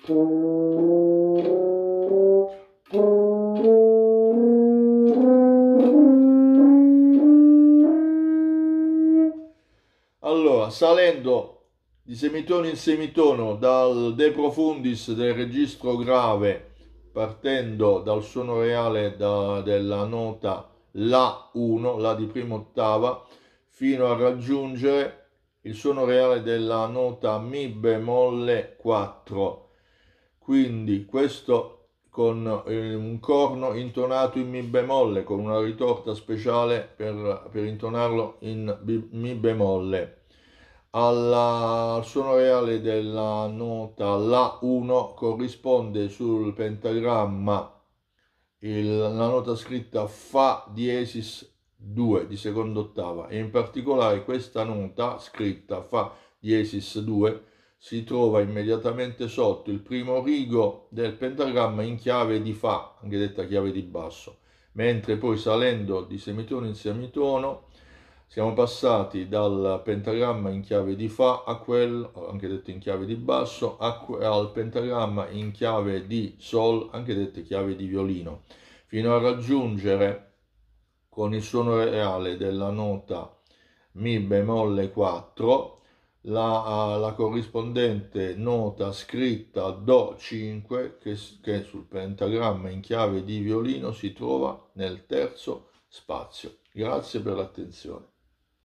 Allora, salendo di semitono in semitono dal De profundis del registro grave, partendo dal suono reale della nota La1, La di prima ottava, fino a raggiungere il suono reale della nota Mi bemolle 4. Quindi questo con un corno intonato in Mi bemolle, con una ritorta speciale per intonarlo in Mi bemolle. Al suono reale della nota La1 corrisponde sul pentagramma la nota scritta Fa diesis 2 di seconda ottava, e in particolare questa nota scritta Fa diesis 2 si trova immediatamente sotto il primo rigo del pentagramma in chiave di Fa, anche detta chiave di basso, mentre poi salendo di semitono in semitono siamo passati dal pentagramma in chiave di Fa a quello, anche detto in chiave di basso, al pentagramma in chiave di Sol, anche detto chiave di violino, fino a raggiungere con il suono reale della nota Mi bemolle 4 la corrispondente nota scritta Do 5 che sul pentagramma in chiave di violino si trova nel terzo spazio. Grazie per l'attenzione.